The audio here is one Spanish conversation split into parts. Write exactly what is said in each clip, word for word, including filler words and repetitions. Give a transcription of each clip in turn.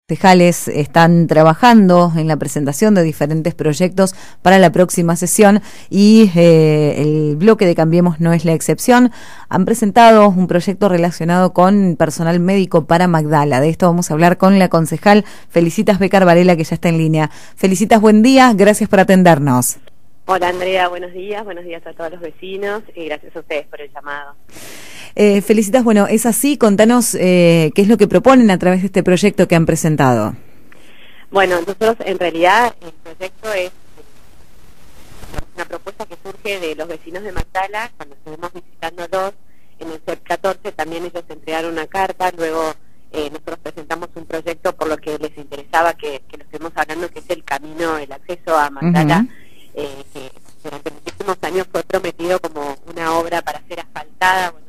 Concejales están trabajando en la presentación de diferentes proyectos para la próxima sesión y eh, el bloque de Cambiemos no es la excepción. Han presentado un proyecto relacionado con personal médico para Magdala. De esto vamos a hablar con la concejal Felicitas Becar Varela, que ya está en línea. Felicitas, buen día, gracias por atendernos. Hola Andrea, buenos días, buenos días a todos los vecinos y gracias a ustedes por el llamado. Eh, Felicitas, bueno, es así, contanos eh, qué es lo que proponen a través de este proyecto que han presentado. Bueno, nosotros en realidad el proyecto es una propuesta que surge de los vecinos de Magdala, cuando estuvimos visitándolos en el C E P catorce, también ellos entregaron una carta, luego eh, nosotros presentamos un proyecto por lo que les interesaba que, que lo estemos hablando, que es el camino, el acceso a Magdala, uh-huh. eh, que durante muchísimos años fue prometido como una obra para ser asfaltada, bueno,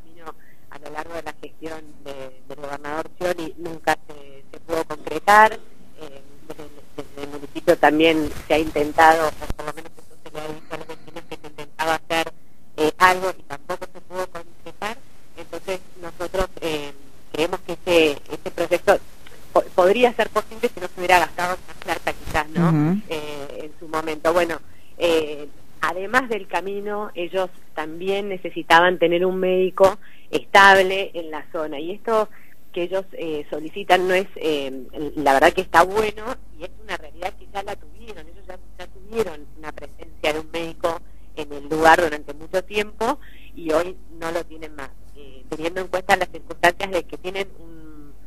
a lo largo de la gestión de, del gobernador Scioli nunca se, se pudo concretar. Eh, desde, desde el municipio también se ha intentado, o por lo menos eso se le ha dicho a los vecinos, que se intentaba hacer eh, algo y tampoco se pudo concretar. Entonces nosotros eh, creemos que ese, ese proyecto po podría ser posible si no se hubiera gastado más plata quizás, ¿no? Uh-huh. eh, en su momento. Bueno, eh, además del camino, ellos también necesitaban tener un médico estable en la zona, y esto que ellos eh, solicitan no es, eh, la verdad que está bueno, y es una realidad que ya la tuvieron, ellos ya, ya tuvieron una presencia de un médico en el lugar durante mucho tiempo, y hoy no lo tienen más, eh, teniendo en cuenta las circunstancias de que tienen un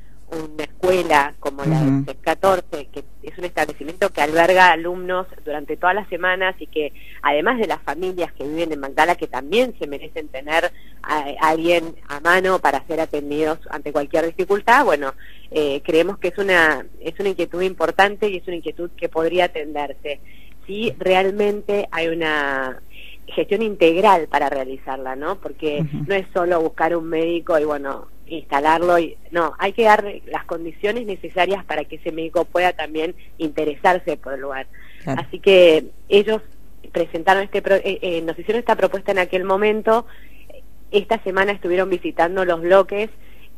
una escuela como la del C E P catorce, que es un establecimiento que alberga alumnos durante todas las semanas y que además de las familias que viven en Magdala, que también se merecen tener a, a alguien a mano para ser atendidos ante cualquier dificultad, bueno, eh, creemos que es una, es una inquietud importante y es una inquietud que podría atenderse si realmente hay una gestión integral para realizarla, ¿no? Porque uh-huh. no es solo buscar un médico y bueno, instalarlo, y no, hay que dar las condiciones necesarias para que ese médico pueda también interesarse por el lugar. Claro. Así que ellos presentaron este pro, eh, eh, nos hicieron esta propuesta en aquel momento. Esta semana estuvieron visitando los bloques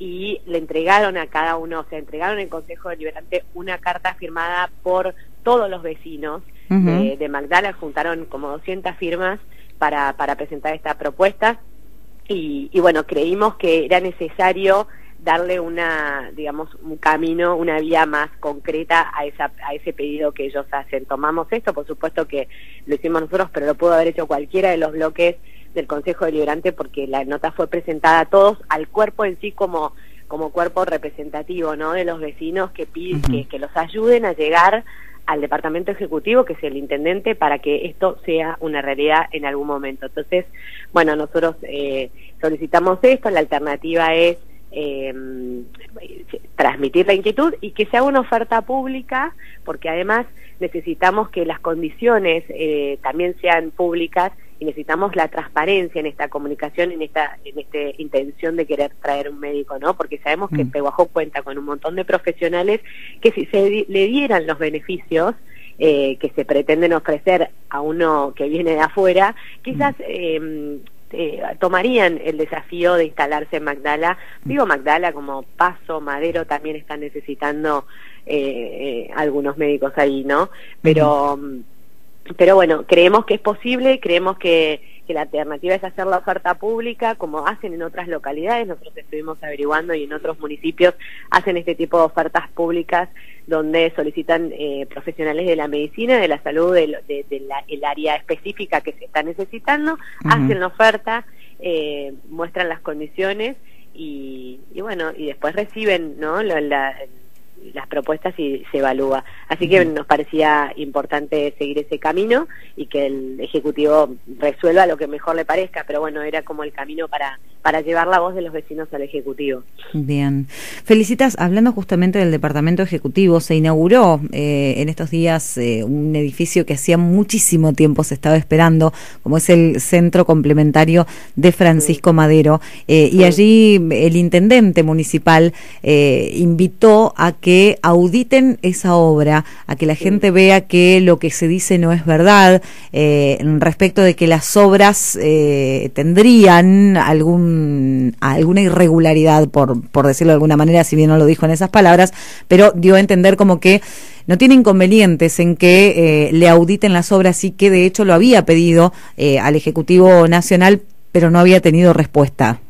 y le entregaron a cada uno, o sea, entregaron en Consejo Deliberante una carta firmada por todos los vecinos uh-huh. de, de Magdala. Juntaron como doscientas firmas para, para presentar esta propuesta. Y, y bueno, creímos que era necesario darle una, digamos, un camino, una vía más concreta a esa a ese pedido que ellos hacen. Tomamos esto, por supuesto que lo hicimos nosotros, pero lo pudo haber hecho cualquiera de los bloques del Consejo Deliberante, porque la nota fue presentada a todos, al cuerpo en sí como como cuerpo representativo, ¿no?, de los vecinos que piden uh-huh. que, que los ayuden a llegar al departamento ejecutivo, que es el intendente, para que esto sea una realidad en algún momento. Entonces, bueno, nosotros eh, solicitamos esto, la alternativa es eh, transmitir la inquietud y que se haga una oferta pública, porque además necesitamos que las condiciones eh, también sean públicas y necesitamos la transparencia en esta comunicación, en esta en este intención de querer traer un médico, ¿no? Porque sabemos que mm. Pehuajó cuenta con un montón de profesionales que si se di le dieran los beneficios eh, que se pretenden ofrecer a uno que viene de afuera, quizás eh, eh, tomarían el desafío de instalarse en Magdala. Digo Magdala, como Paso, Madero también están necesitando eh, eh, algunos médicos ahí, ¿no? Pero... Mm. Pero bueno, creemos que es posible, creemos que, que la alternativa es hacer la oferta pública, como hacen en otras localidades. Nosotros estuvimos averiguando y en otros municipios hacen este tipo de ofertas públicas donde solicitan eh, profesionales de la medicina, de la salud, del de, de la, el área específica que se está necesitando, uh-huh. hacen la oferta, eh, muestran las condiciones y, y bueno, y después reciben, ¿no?, la, la las propuestas y se evalúa. Así que nos parecía importante seguir ese camino y que el Ejecutivo resuelva lo que mejor le parezca, pero bueno, era como el camino para, para llevar la voz de los vecinos al Ejecutivo. Bien. Felicitas, hablando justamente del Departamento Ejecutivo, se inauguró eh, en estos días eh, un edificio que hacía muchísimo tiempo se estaba esperando, como es el Centro Complementario de Francisco sí. Madero, eh, sí. y allí el intendente municipal eh, invitó a que que auditen esa obra, a que la sí. gente vea que lo que se dice no es verdad, eh, respecto de que las obras eh, tendrían algún algún a alguna irregularidad, por, por decirlo de alguna manera, si bien no lo dijo en esas palabras, pero dio a entender como que no tiene inconvenientes en que eh, le auditen las obras y que de hecho lo había pedido eh, al Ejecutivo Nacional, pero no había tenido respuesta.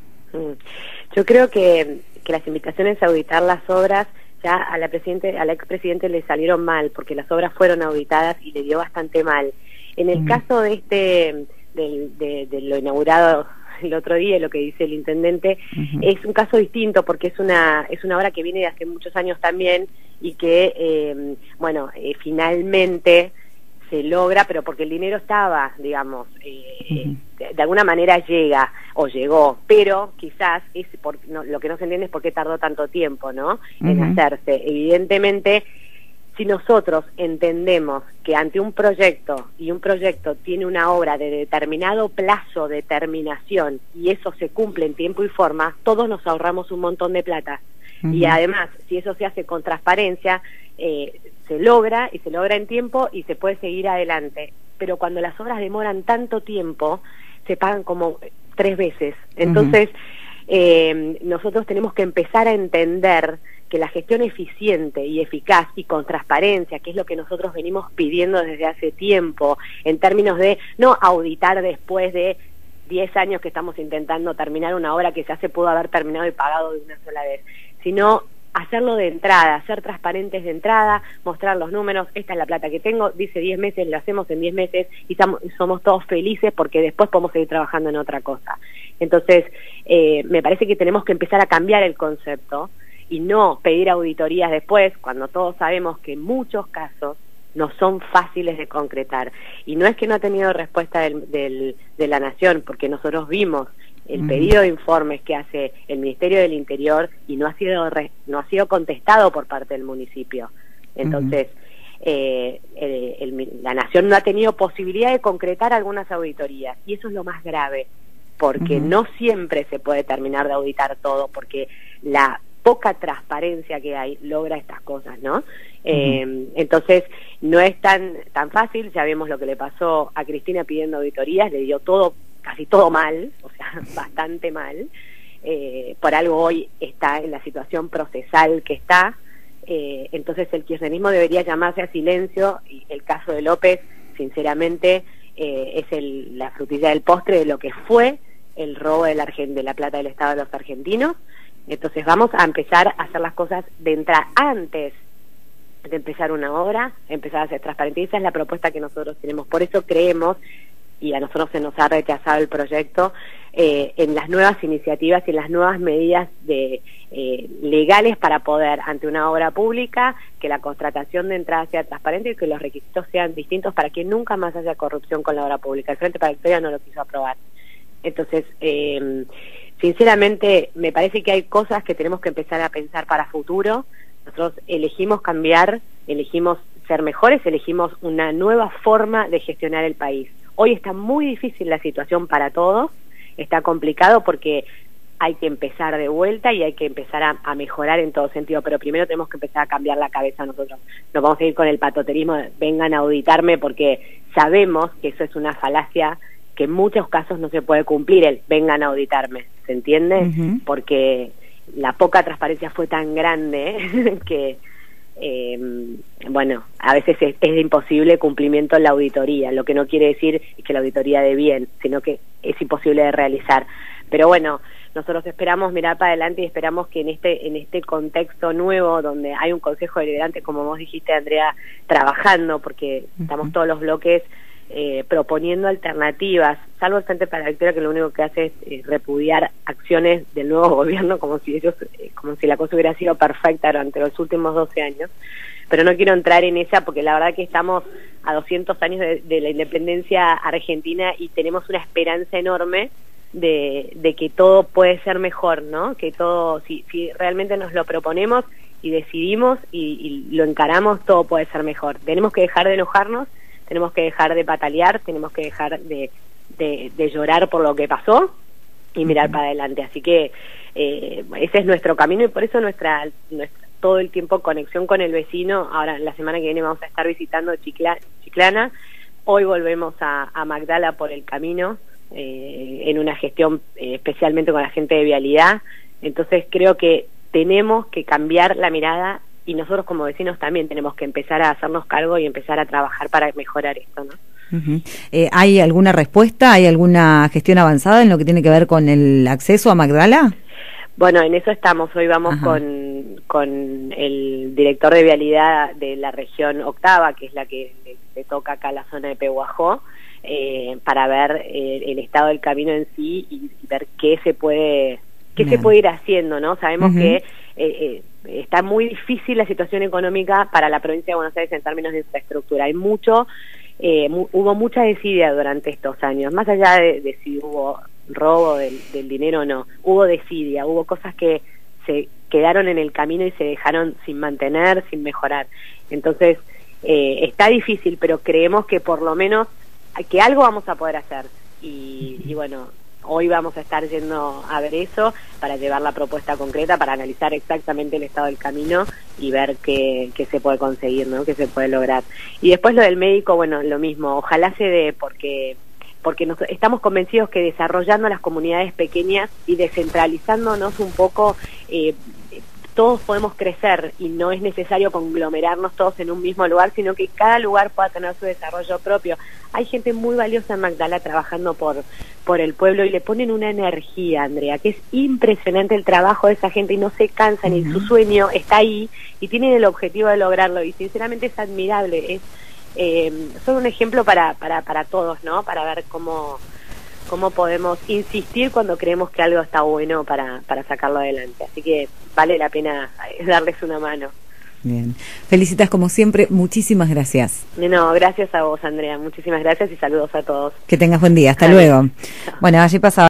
Yo creo que, que las invitaciones a auditar las obras ya a la presidente, a la expresidente le salieron mal, porque las obras fueron auditadas y le dio bastante mal. En el mm. caso de este de, de, de lo inaugurado el otro día, lo que dice el intendente, uh-huh. es un caso distinto porque es una es una obra que viene de hace muchos años también y que, eh, bueno, eh, finalmente se logra, pero porque el dinero estaba, digamos, eh, uh-huh. de, de alguna manera llega o llegó, pero quizás es por, no, lo que no se entiende es por qué tardó tanto tiempo, ¿no? Uh-huh. En hacerse. Evidentemente, si nosotros entendemos que ante un proyecto, y un proyecto tiene una obra de determinado plazo de terminación, y eso se cumple en tiempo y forma, todos nos ahorramos un montón de plata. Uh-huh. Y además, si eso se hace con transparencia, eh, se logra, y se logra en tiempo, y se puede seguir adelante. Pero cuando las obras demoran tanto tiempo, se pagan como tres veces. Entonces, uh-huh. eh, nosotros tenemos que empezar a entender que la gestión eficiente y eficaz y con transparencia, que es lo que nosotros venimos pidiendo desde hace tiempo, en términos de no auditar después de diez años que estamos intentando terminar una obra que ya se pudo haber terminado y pagado de una sola vez, sino hacerlo de entrada, ser transparentes de entrada, mostrar los números, esta es la plata que tengo, dice diez meses, lo hacemos en diez meses y somos todos felices porque después podemos seguir trabajando en otra cosa. Entonces, eh, me parece que tenemos que empezar a cambiar el concepto y no pedir auditorías después, cuando todos sabemos que en muchos casos no son fáciles de concretar. Y no es que no ha tenido respuesta del, del, de la Nación, porque nosotros vimos el pedido de informes que hace el Ministerio del Interior y no ha sido re, no ha sido contestado por parte del municipio. Entonces, uh-huh. eh, el, el, la Nación no ha tenido posibilidad de concretar algunas auditorías, y eso es lo más grave, porque uh-huh. no siempre se puede terminar de auditar todo, porque la poca transparencia que hay logra estas cosas, ¿no? Uh-huh. Eh, entonces, no es tan tan fácil. Ya vemos lo que le pasó a Cristina pidiendo auditorías, le dio todo, casi todo mal, o sea, bastante mal. Eh, por algo hoy está en la situación procesal que está. Eh, entonces, el kirchnerismo debería llamarse a silencio, y el caso de López, sinceramente, eh, es el, la frutilla del postre de lo que fue el robo de la, de la plata del Estado de los argentinos. Entonces vamos a empezar a hacer las cosas de entrada antes de empezar una obra, empezar a ser transparente. Esa es la propuesta que nosotros tenemos. Por eso creemos, y a nosotros se nos ha rechazado el proyecto, eh, en las nuevas iniciativas y en las nuevas medidas de eh, legales para poder, ante una obra pública, que la contratación de entrada sea transparente y que los requisitos sean distintos para que nunca más haya corrupción con la obra pública. El Frente para la Victoria no lo quiso aprobar. Entonces, eh, sinceramente, me parece que hay cosas que tenemos que empezar a pensar para futuro. Nosotros elegimos cambiar, elegimos ser mejores, elegimos una nueva forma de gestionar el país. Hoy está muy difícil la situación para todos, está complicado porque hay que empezar de vuelta y hay que empezar a, a mejorar en todo sentido, pero primero tenemos que empezar a cambiar la cabeza nosotros. No vamos a ir con el patoterismo de vengan a auditarme, porque sabemos que eso es una falacia, que en muchos casos no se puede cumplir el vengan a auditarme, ¿se entiende? Uh-huh. Porque la poca transparencia fue tan grande ¿eh? que, eh, bueno, a veces es, es de imposible cumplimiento en la auditoría, lo que no quiere decir que la auditoría dé bien, sino que es imposible de realizar. Pero bueno, nosotros esperamos mirar para adelante y esperamos que en este en este contexto nuevo, donde hay un Consejo Deliberante, como vos dijiste, Andrea, trabajando, porque uh-huh. estamos todos los bloques Eh, proponiendo alternativas, salvo el Frente para la Victoria, que lo único que hace es eh, repudiar acciones del nuevo gobierno como si ellos, eh, como si la cosa hubiera sido perfecta durante los últimos doce años, pero no quiero entrar en esa porque la verdad que estamos a doscientos años de, de la independencia argentina y tenemos una esperanza enorme de, de que todo puede ser mejor, ¿no? Que todo, si, si realmente nos lo proponemos y decidimos y, y lo encaramos, todo puede ser mejor. Tenemos que dejar de enojarnos, tenemos que dejar de patalear, tenemos que dejar de, de, de llorar por lo que pasó y mirar uh-huh. para adelante. Así que eh, ese es nuestro camino y por eso nuestra, nuestra todo el tiempo conexión con el vecino. Ahora, la semana que viene vamos a estar visitando Chicla, Chiclana. Hoy volvemos a, a Magdala por el camino eh, en una gestión eh, especialmente con la gente de vialidad. Entonces creo que tenemos que cambiar la mirada y nosotros como vecinos también tenemos que empezar a hacernos cargo y empezar a trabajar para mejorar esto, ¿no? Uh-huh. eh, ¿Hay alguna respuesta? ¿Hay alguna gestión avanzada en lo que tiene que ver con el acceso a Magdala? Bueno, en eso estamos. Hoy vamos con con el director de vialidad de la región octava, que es la que le, le toca acá la zona de Pehuajó, eh, para ver eh, el estado del camino en sí y, y ver qué se puede qué Bien. se puede ir haciendo, ¿no? Sabemos uh-huh. que eh, eh, está muy difícil la situación económica para la provincia de Buenos Aires en términos de infraestructura. Hay mucho, eh, mu hubo mucha desidia durante estos años, más allá de, de si hubo robo del, del dinero o no, hubo desidia, hubo cosas que se quedaron en el camino y se dejaron sin mantener, sin mejorar. Entonces, eh, está difícil, pero creemos que por lo menos que algo vamos a poder hacer. Y, y bueno, hoy vamos a estar yendo a ver eso para llevar la propuesta concreta, para analizar exactamente el estado del camino y ver qué, qué se puede conseguir, ¿no? Qué se puede lograr. Y después lo del médico, bueno, lo mismo. Ojalá se dé, porque porque nos, estamos convencidos que desarrollando las comunidades pequeñas y descentralizándonos un poco, eh, todos podemos crecer y no es necesario conglomerarnos todos en un mismo lugar, sino que cada lugar pueda tener su desarrollo propio. Hay gente muy valiosa en Magdala trabajando por, por el pueblo y le ponen una energía, Andrea, que es impresionante el trabajo de esa gente y no se cansan, uh-huh. y su sueño está ahí y tienen el objetivo de lograrlo y sinceramente es admirable, es Eh, son un ejemplo para, para, para todos, ¿no? Para ver cómo, cómo podemos insistir cuando creemos que algo está bueno para, para sacarlo adelante. Así que vale la pena darles una mano. Bien. Felicitas como siempre, muchísimas gracias. No, gracias a vos, Andrea. Muchísimas gracias y saludos a todos. Que tengas buen día. Hasta luego. Chao. Bueno, allí pasaba